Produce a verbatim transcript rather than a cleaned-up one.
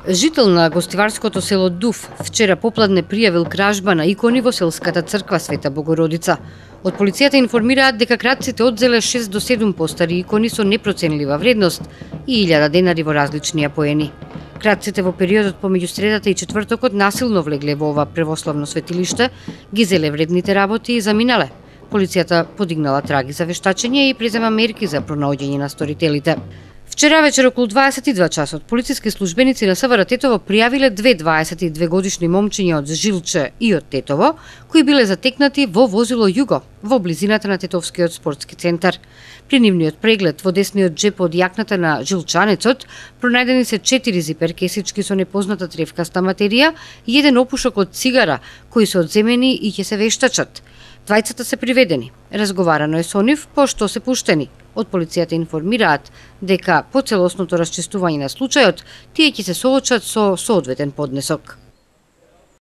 Жител на гостиварското село Дув вчера попладне пријавил кражба на икони во селската црква Света Богородица. Од полицијата информираат дека кратците одзеле шест до седум постари икони со непроценлива вредност и илјада денари во различни апоени. Кратците во периодот помеѓу средата и четвртокот насилно влегле во ова превославно светилиште, ги зеле вредните работи и заминале. Полицијата подигнала траги за вештачење и презема мерки за пронаоѓање на сторителите. Вчера вечер околу дваесет и два часот полициски службеници на СВР Тетово пријавиле две дваесет и две годишни момчиња од Жилче и од Тетово, кои биле затекнати во возило Југо, во близината на Тетовскиот спортски центар. При нивниот преглед во десниот джеп од јакната на жилчанецот пронајдени се четири зипер кесички со непозната тревкаста материја и еден опушок од цигара, кои се одземени и ќе се вештачат. Двајцата се приведени. Разговарано е со нив, пошто се пуштени. Од полицијата информираат дека по целосното расчистување на случајот, тие ќе се соочат со соодветен поднесок.